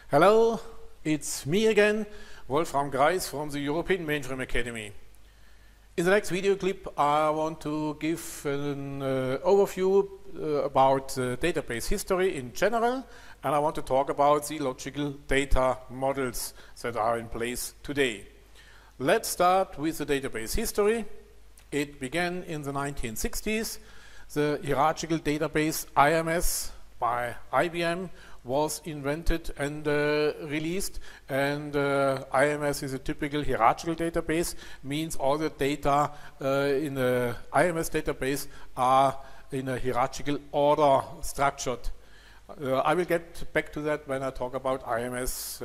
Hello, it's me again, Wolfram Greis from the European Mainframe Academy. In the next video clip I want to give an overview about database history in general, and I want to talk about the logical data models that are in place today. Let's start with the database history. It began in the 1960s. The hierarchical database IMS by IBM was invented and released, and IMS is a typical hierarchical database, means all the data in the IMS database are in a hierarchical order structured. I will get back to that when I talk about IMS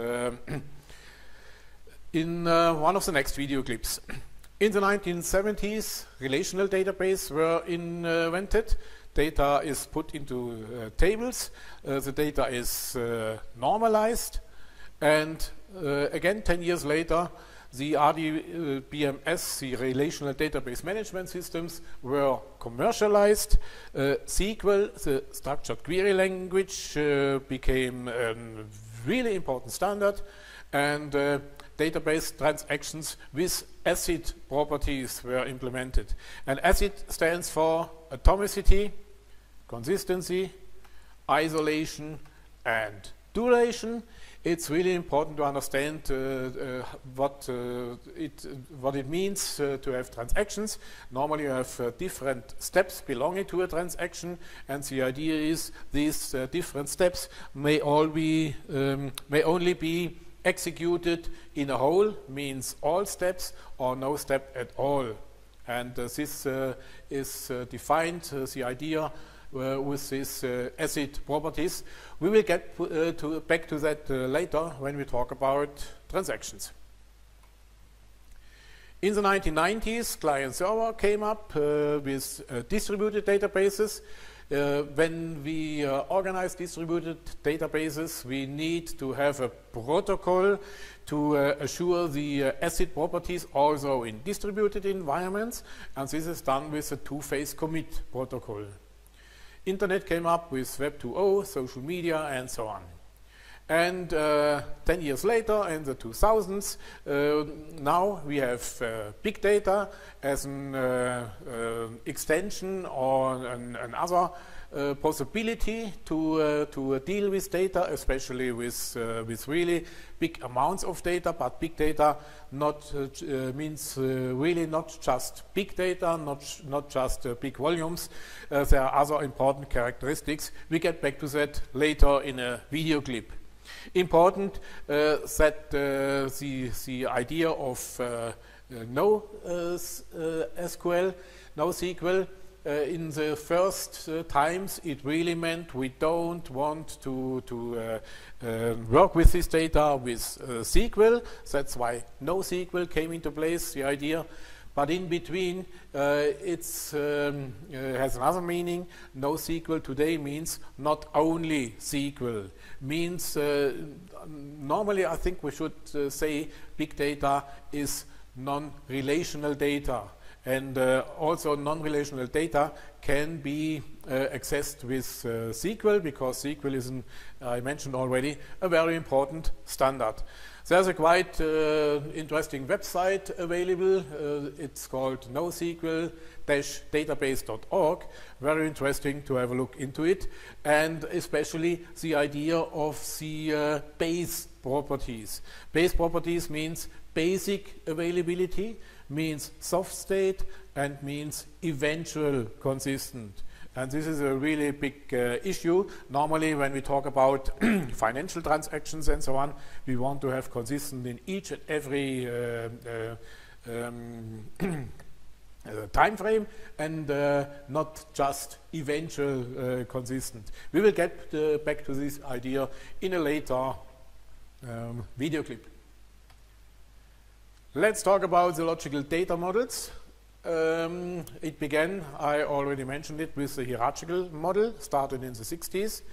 in one of the next video clips. In the 1970s, relational databases were invented. Data is put into tables, the data is normalized, and again 10 years later the RDBMS, the relational database management systems, were commercialized. SQL, the structured query language, became a really important standard, and database transactions with ACID properties were implemented. And ACID stands for atomicity, consistency, isolation, and duration. It's really important to understand what it means to have transactions. Normally you have different steps belonging to a transaction, and the idea is these different steps may only be executed in a whole, means all steps, or no step at all. And this is defined, the idea with these ACID properties. We will get back to that later when we talk about transactions. In the 1990s, client-server came up with distributed databases. When we organize distributed databases, we need to have a protocol to assure the ACID properties also in distributed environments, and this is done with a two-phase commit protocol. Internet came up with Web 2.0, social media, and so on. And 10 years later, in the 2000s, now we have big data as an extension or another possibility to deal with data, especially with really big amounts of data. But big data means really not just big data, not just big volumes. There are other important characteristics. We get back to that later in a video clip. Important that the idea of NoSQL, in the first times it really meant we don't want to work with this data with SQL. That's why NoSQL came into place, the idea. But in between, it has another meaning. NoSQL today means not only SQL. Means normally I think we should say big data is non-relational data. And also non-relational data can be accessed with SQL, because SQL is, I mentioned already, a very important standard. There's a quite interesting website available. It's called NoSQL-database.org. Very interesting to have a look into it, and especially the idea of the base properties. Base properties means basic availability, means soft state, and means eventual consistent. And this is a really big issue. Normally when we talk about financial transactions and so on, we want to have consistent in each and every time frame, and not just eventual consistent. We will get back to this idea in a later video clip. Let's talk about the logical data models. It began, I already mentioned it, with the hierarchical model, started in the 60s.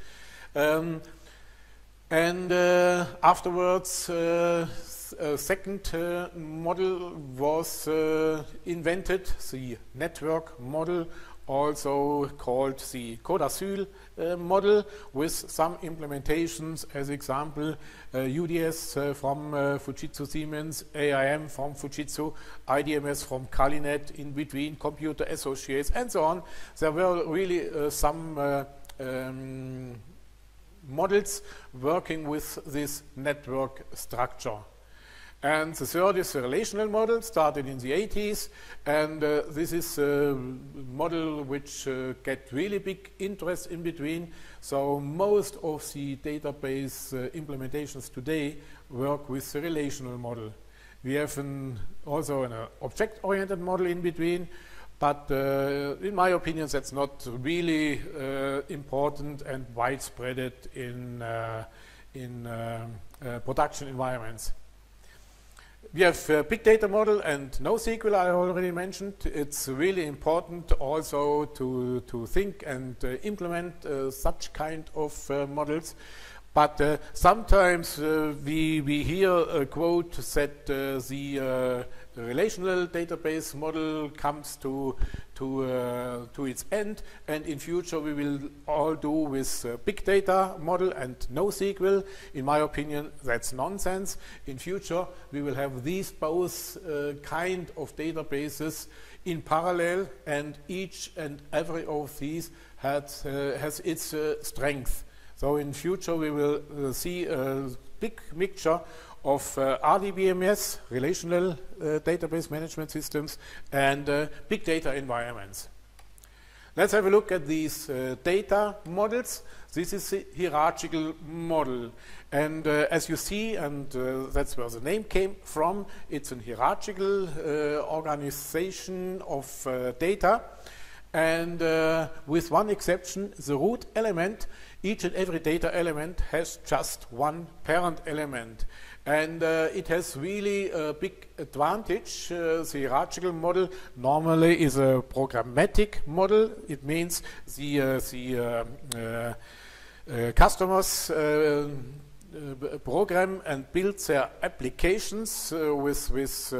Afterwards, a second model was invented, the network model also called the CODASYL model, with some implementations, as example, UDS from Fujitsu Siemens, AIM from Fujitsu, IDMS from Calinet, in between Computer Associates, and so on. There were really some models working with this network structure. And the third is the relational model, started in the 80s, and this is a model which get really big interest in between. So most of the database implementations today work with the relational model. We have also an object-oriented model in between, but in my opinion that's not really important and widespread in production environments. We have a big data model and NoSQL, I already mentioned. It's really important also to think and implement such kind of models. But sometimes we hear a quote that the relational database model comes to its end, and in future we will all do with big data model and NoSQL. In my opinion, that's nonsense. In future we will have these both kind of databases in parallel, and each and every of these has its strength. So in future we will see a big mixture of RDBMS, relational database management systems, and big data environments. Let's have a look at these data models. This is a hierarchical model, and as you see, and that's where the name came from, it's a hierarchical organization of data. And with one exception, the root element, each and every data element has just one parent element. And it has really a big advantage. The hierarchical model normally is a programmatic model. It means the customers program and build their applications with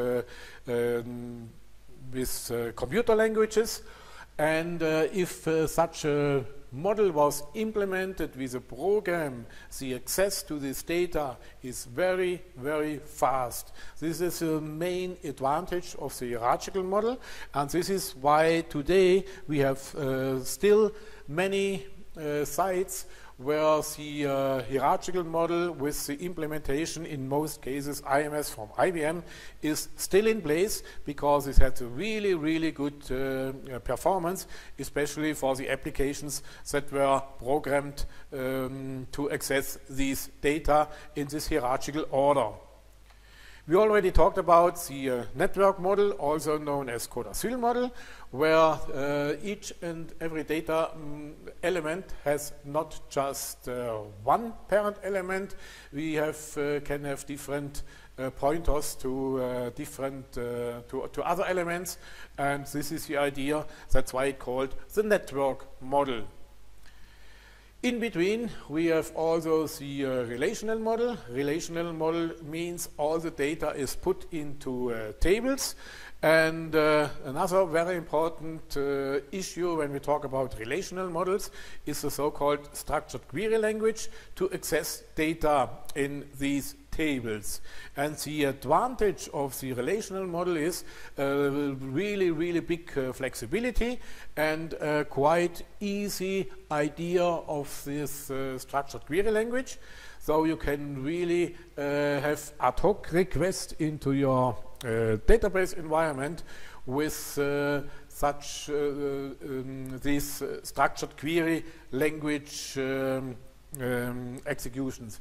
computer languages. And if such a model was implemented with a program, the access to this data is very, very fast. This is a main advantage of the hierarchical model, and this is why today we have still many sites where the hierarchical model with the implementation, in most cases IMS from IBM, is still in place, because it has a really, really good performance, especially for the applications that were programmed to access these data in this hierarchical order. We already talked about the network model, also known as CODASYL model, where each and every data element has not just one parent element. We can have different pointers to to other elements, and this is the idea. That's why it's called the network model. In between, we have also the relational model. Relational model means all the data is put into tables. And another very important issue when we talk about relational models is the so-called structured query language to access data in these tables. And the advantage of the relational model is really, really big flexibility and quite easy idea of this structured query language. So you can really have ad hoc requests into your database environment with such these structured query language executions.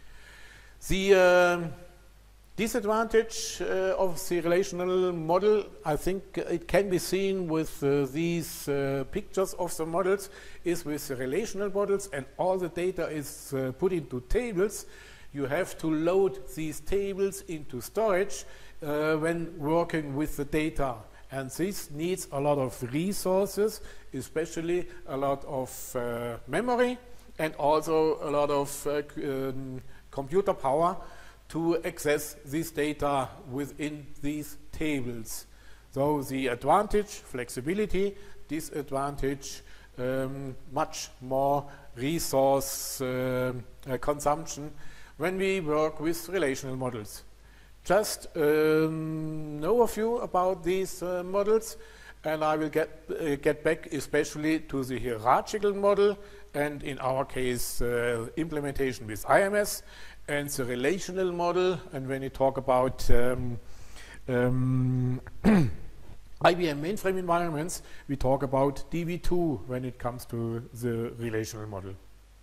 The disadvantage of the relational model, I think it can be seen with these pictures of the models, is with the relational models and all the data is put into tables. You have to load these tables into storage when working with the data. And this needs a lot of resources, especially a lot of memory and also a lot of computer power to access this data within these tables. So the advantage, flexibility, disadvantage, much more resource consumption when we work with relational models. Just know a few about these models, and I will get back especially to the hierarchical model, and in our case implementation with IMS, and the relational model. And when you talk about IBM mainframe environments, we talk about DB2 when it comes to the relational model.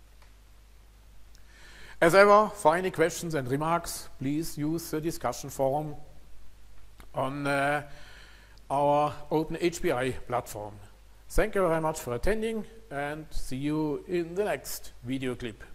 As ever, for any questions and remarks, please use the discussion forum on our OpenHBI platform. Thank you very much for attending, and see you in the next video clip.